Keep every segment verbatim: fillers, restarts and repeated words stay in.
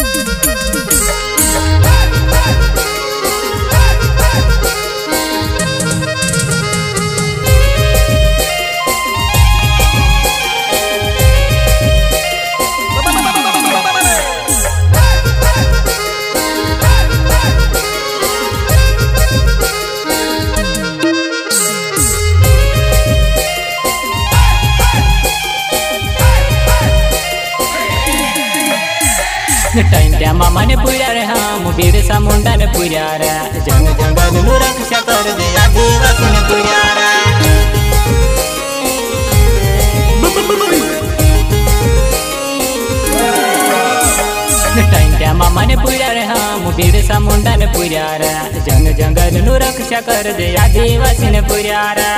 Time त्या मामा ने पुऱ्या रे हम बिरसा मुंडा ने पुऱ्या रे जंग जंगल नु रक्षा कर दे आदिवासी ने पुऱ्या रे टाइम त्या मामा ने पुऱ्या रे हम बिरसा मुंडा ने पुऱ्या रे जंग जंगल नु रक्षा कर दे आदिवासी ने पुऱ्या रे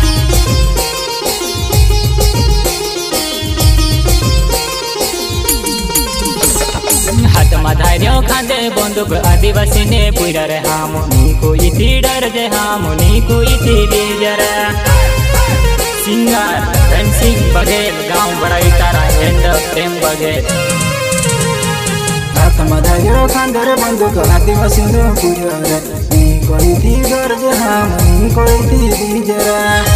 हाथ मधार्यो खांदे बंदूक आदिवासी ने पुरा रे हम नी कोई थी डर जे हम नी कोई थी डर सिंगर रणसिंह बघेल गांव बड़ा इतारा एंड प्रेम बघेल हाथ मधार्यो खांदे रे बंदूक आदिवासी ने पुरा रे नी कोई थी डर जे हम नी कोई थी डर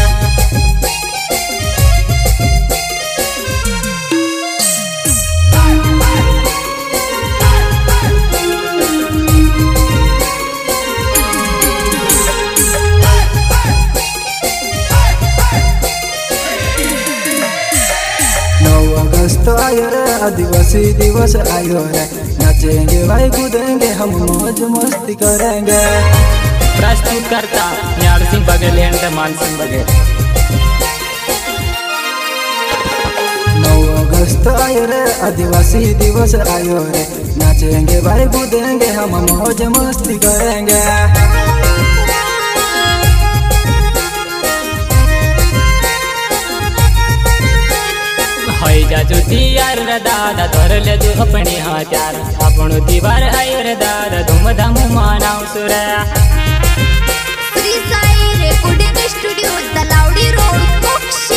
अगस्त आयो रे आदिवासी दिवस आयो रे नाचेंगे भाई कूदेंगे हम मौज मस्ती करेंगे। प्रस्तुत करता न्यारसिंह बघेल एंड मानसिंह बघेल। नौ अगस्त आयो रे आदिवासी दिवस आयो रे नाचेंगे भाई कूदेंगे हम मौज मस्ती करेंगे। जाजुती यार रे दादा धर ले तू अपनी हजार अपनो दीवार आयो रे दादा धूमधाम मनाऊ सुरे Shri Sai recording studio Talawadi road Kokshi.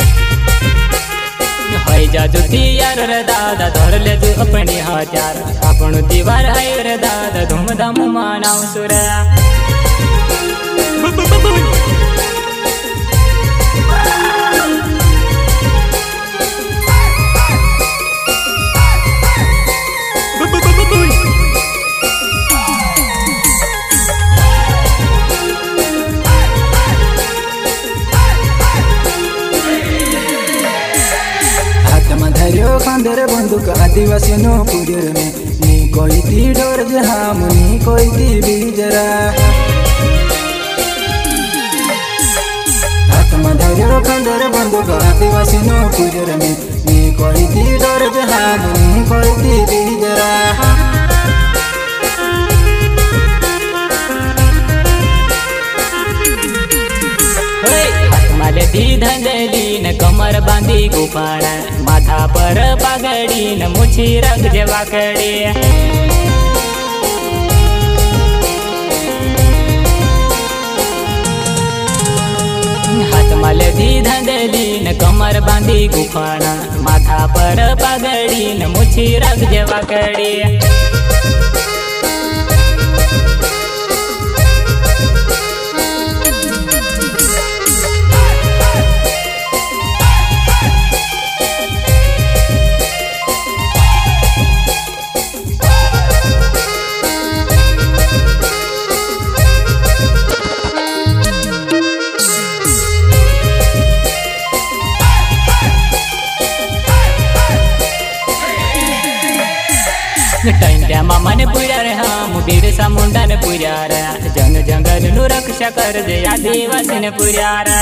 हाय जाजुती यार रे दादा धर ले तू अपनी हजार अपनो दीवार आयो रे दादा धूमधाम मनाऊ सुरे खांदे रे बंदूक आदिवासी नो पुरे में नी कोई थी डर जे हम नी कोई थी बीजरा हाथ मधार्यो खांदे रे बंदूक आदिवासी नो पुरे में नी कोई थी डर जे हम नी कोई थी बीजरा दी धंधली न कमर बांधी गुफाड़ा माथा पर पगड़ी न मुछी रंग जवाकड़ी हाथ मल दी धंधली न कमर बांधी गुफाड़ा माथा पर पगड़ी न मुछी रंग जवाकड़ी टाइम त्या मामा ने पुऱ्या रे हम बिरसा मुंडा ने पुऱ्या रे जंग जंगल नु रक्षा कर दे आदिवासी ने पुऱ्या रे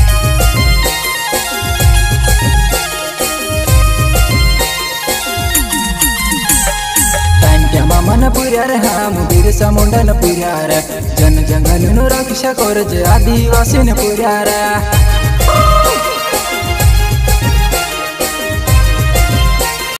टाइम त्या मामा ने पुऱ्या रे हम बिरसा मुंडा ने पुऱ्या रे जन जंगल नु रक्षा कर दे आदिवासी ने पुऱ्या रे।